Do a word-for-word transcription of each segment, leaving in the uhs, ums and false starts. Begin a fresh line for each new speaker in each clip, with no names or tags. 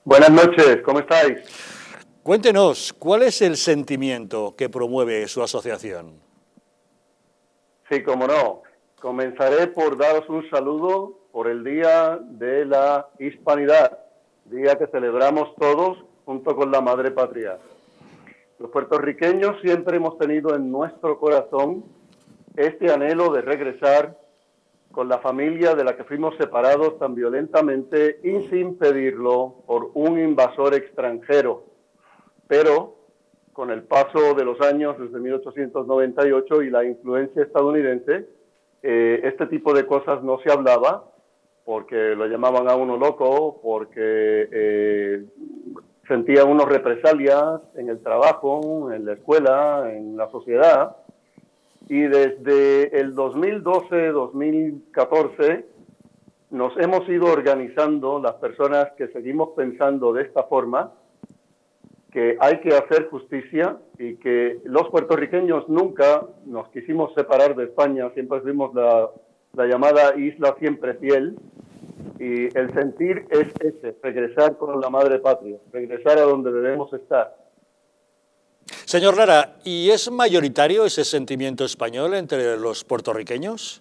Buenas noches, ¿cómo estáis?
Cuéntenos, ¿cuál es el sentimiento que promueve su asociación?
Sí, cómo no. Comenzaré por daros un saludo por el Día de la Hispanidad, día que celebramos todos junto con la Madre Patria. Los puertorriqueños siempre hemos tenido en nuestro corazón este anhelo de regresar con la familia de la que fuimos separados tan violentamente y sin pedirlo por un invasor extranjero. Pero con el paso de los años, desde mil ochocientos noventa y ocho y la influencia estadounidense, eh, este tipo de cosas no se hablaba porque lo llamaban a uno loco, porque eh, sentía uno represalias en el trabajo, en la escuela, en la sociedad. Y desde el dos mil doce, dos mil catorce, nos hemos ido organizando las personas que seguimos pensando de esta forma, que hay que hacer justicia y que los puertorriqueños nunca nos quisimos separar de España, siempre fuimos la, la llamada isla siempre fiel, y el sentir es ese, regresar con la madre patria, regresar a donde debemos estar.
Señor Lara, ¿y es mayoritario ese sentimiento español entre los puertorriqueños?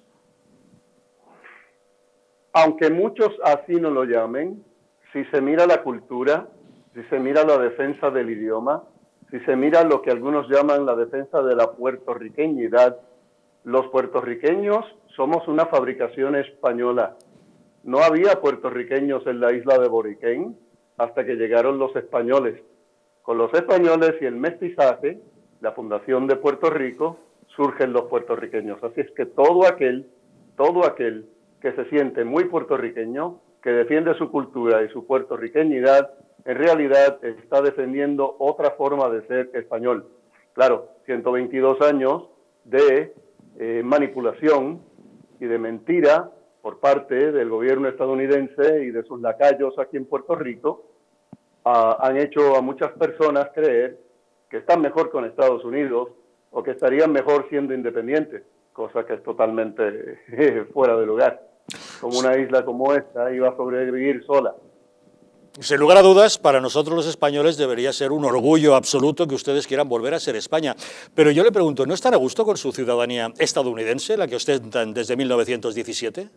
Aunque muchos así no lo llamen, si se mira la cultura, si se mira la defensa del idioma, si se mira lo que algunos llaman la defensa de la puertorriqueñidad, los puertorriqueños somos una fabricación española. No había puertorriqueños en la isla de Boriquén hasta que llegaron los españoles. Con los españoles y el mestizaje, la fundación de Puerto Rico, surgen los puertorriqueños. Así es que todo aquel, todo aquel que se siente muy puertorriqueño, que defiende su cultura y su puertorriqueñidad, en realidad está defendiendo otra forma de ser español. Claro, ciento veintidós años de eh, manipulación y de mentira por parte del gobierno estadounidense y de sus lacayos aquí en Puerto Rico, uh, han hecho a muchas personas creer que están mejor con Estados Unidos o que estarían mejor siendo independientes, cosa que es totalmente eh, fuera de lugar. Como una isla como esta iba a sobrevivir sola.
Sin lugar a dudas, para nosotros los españoles debería ser un orgullo absoluto que ustedes quieran volver a ser España. Pero yo le pregunto, ¿no están a gusto con su ciudadanía estadounidense, la que ostentan desde mil novecientos diecisiete?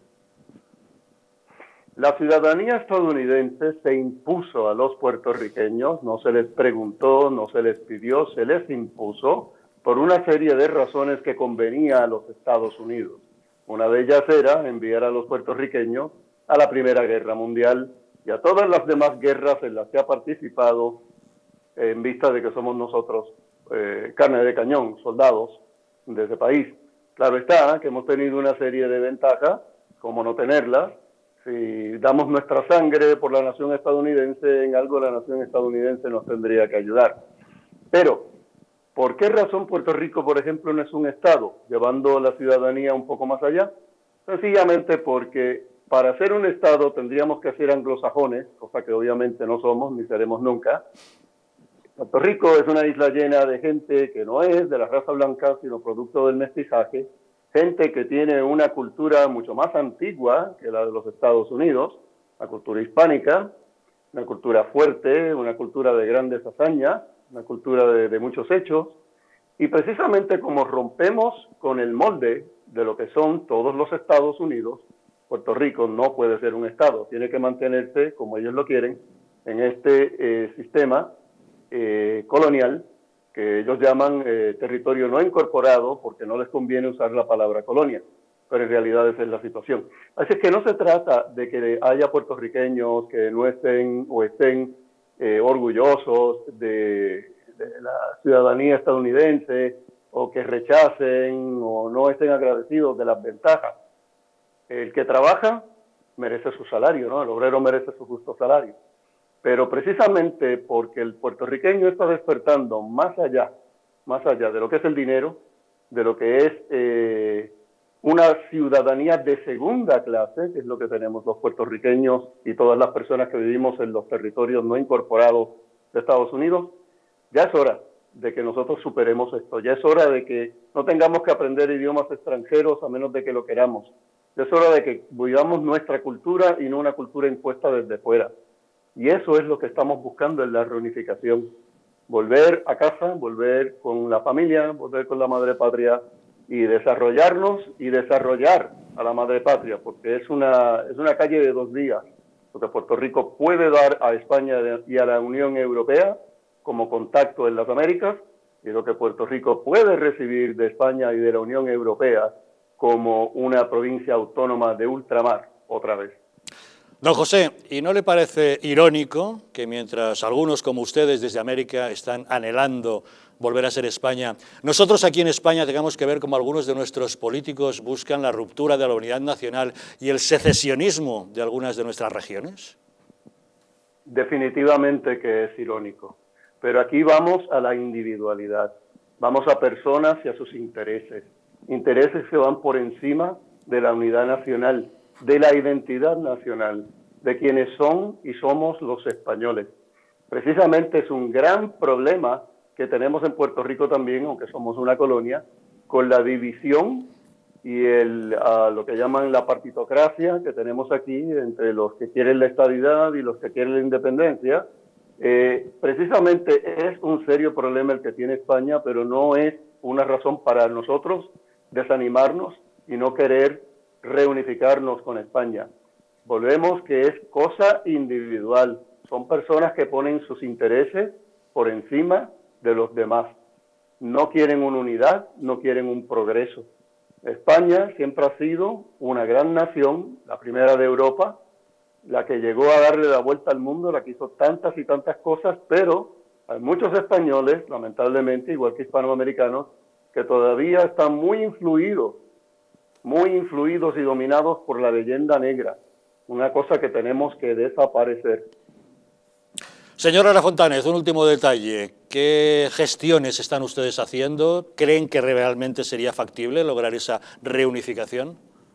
La ciudadanía estadounidense se impuso a los puertorriqueños, no se les preguntó, no se les pidió, se les impuso por una serie de razones que convenía a los Estados Unidos. Una de ellas era enviar a los puertorriqueños a la Primera Guerra Mundial y a todas las demás guerras en las que ha participado, en vista de que somos nosotros eh, carne de cañón, soldados de ese país. Claro está que hemos tenido una serie de ventajas, como no tenerlas. Si damos nuestra sangre por la nación estadounidense, en algo la nación estadounidense nos tendría que ayudar. Pero, ¿por qué razón Puerto Rico, por ejemplo, no es un estado, llevando la ciudadanía un poco más allá? Sencillamente porque para ser un estado tendríamos que ser anglosajones, cosa que obviamente no somos ni seremos nunca. Puerto Rico es una isla llena de gente que no es de la raza blanca, sino producto del mestizaje, gente que tiene una cultura mucho más antigua que la de los Estados Unidos, la cultura hispánica, una cultura fuerte, una cultura de grandes hazañas, una cultura de, de muchos hechos, y precisamente como rompemos con el molde de lo que son todos los Estados Unidos, Puerto Rico no puede ser un estado, tiene que mantenerse, como ellos lo quieren, en este eh, sistema eh, colonial, que ellos llaman eh, territorio no incorporado, porque no les conviene usar la palabra colonia, pero en realidad esa es la situación. Así es que no se trata de que haya puertorriqueños que no estén o estén eh, orgullosos de, de la ciudadanía estadounidense, o que rechacen o no estén agradecidos de las ventajas. El que trabaja merece su salario, ¿no? El obrero merece su justo salario. Pero precisamente porque el puertorriqueño está despertando más allá, más allá de lo que es el dinero, de lo que es eh, una ciudadanía de segunda clase, que es lo que tenemos los puertorriqueños y todas las personas que vivimos en los territorios no incorporados de Estados Unidos, ya es hora de que nosotros superemos esto, ya es hora de que no tengamos que aprender idiomas extranjeros a menos de que lo queramos, ya es hora de que vivamos nuestra cultura y no una cultura impuesta desde fuera. Y eso es lo que estamos buscando en la reunificación. Volver a casa, volver con la familia, volver con la madre patria y desarrollarnos y desarrollar a la madre patria, porque es una, es una calle de dos vías. Lo que Puerto Rico puede dar a España y a la Unión Europea como contacto en las Américas, y lo que Puerto Rico puede recibir de España y de la Unión Europea como una provincia autónoma de ultramar, otra vez.
Don José, ¿y no le parece irónico que mientras algunos como ustedes desde América están anhelando volver a ser España, nosotros aquí en España tengamos que ver cómo algunos de nuestros políticos buscan la ruptura de la unidad nacional y el secesionismo de algunas de nuestras regiones?
Definitivamente que es irónico, pero aquí vamos a la individualidad, vamos a personas y a sus intereses, intereses que van por encima de la unidad nacional, de la identidad nacional, de quienes son y somos los españoles. Precisamente es un gran problema que tenemos en Puerto Rico también, aunque somos una colonia, con la división y el, uh, lo que llaman la partitocracia que tenemos aquí entre los que quieren la estadidad y los que quieren la independencia. Eh, precisamente es un serio problema el que tiene España, pero no es una razón para nosotros desanimarnos y no querer reunificarnos con España. Volvemos que es cosa individual. Son personas que ponen sus intereses por encima de los demás. No quieren una unidad, no quieren un progreso. España siempre ha sido una gran nación, la primera de Europa, la que llegó a darle la vuelta al mundo, la que hizo tantas y tantas cosas, pero hay muchos españoles, lamentablemente, igual que hispanoamericanos, que todavía están muy influidos muy influidos y dominados por la leyenda negra, una cosa que tenemos que desaparecer.
Señora Lara Fontanes, un último detalle. ¿Qué gestiones están ustedes haciendo? ¿Creen que realmente sería factible lograr esa reunificación?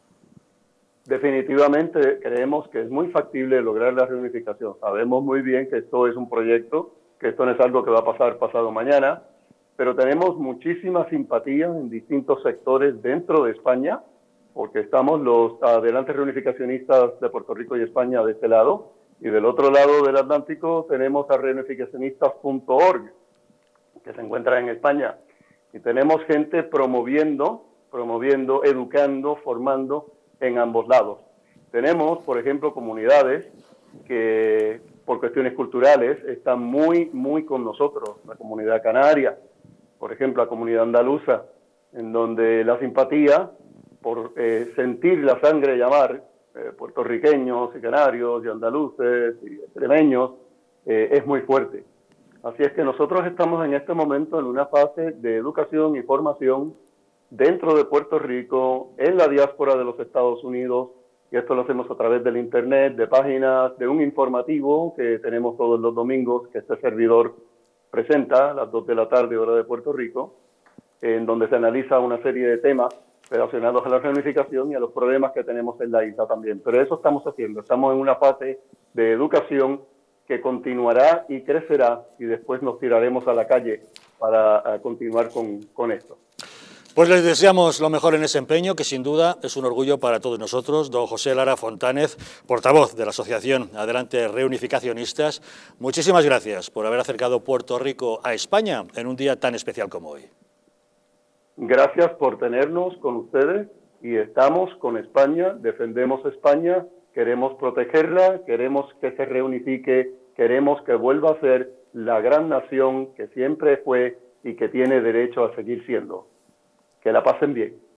Definitivamente creemos que es muy factible lograr la reunificación. Sabemos muy bien que esto es un proyecto, que esto no es algo que va a pasar pasado mañana, pero tenemos muchísima simpatía en distintos sectores dentro de España, porque estamos los adelantes reunificacionistas de Puerto Rico y España de este lado, y del otro lado del Atlántico tenemos a reunificacionistas punto org, que se encuentra en España, y tenemos gente promoviendo, promoviendo, educando, formando en ambos lados. Tenemos, por ejemplo, comunidades que por cuestiones culturales están muy, muy con nosotros, la comunidad canaria, por ejemplo, la comunidad andaluza, en donde la simpatía por eh, sentir la sangre llamar, eh, puertorriqueños y canarios y andaluces y extremeños, eh, es muy fuerte. Así es que nosotros estamos en este momento en una fase de educación y formación dentro de Puerto Rico, en la diáspora de los Estados Unidos, y esto lo hacemos a través del internet, de páginas, de un informativo que tenemos todos los domingos, que este servidor presenta a las dos de la tarde, hora de Puerto Rico, en donde se analiza una serie de temas relacionados a la reunificación y a los problemas que tenemos en la isla también. Pero eso estamos haciendo, estamos en una fase de educación que continuará y crecerá, y después nos tiraremos a la calle para continuar con, con esto.
Pues les deseamos lo mejor en ese empeño, que sin duda es un orgullo para todos nosotros. Don José Lara Fontanes, portavoz de la Asociación Adelante Reunificacionistas, muchísimas gracias por haber acercado Puerto Rico a España en un día tan especial como hoy.
Gracias por tenernos con ustedes, y estamos con España, defendemos España, queremos protegerla, queremos que se reunifique, queremos que vuelva a ser la gran nación que siempre fue y que tiene derecho a seguir siendo. Que la pasen bien.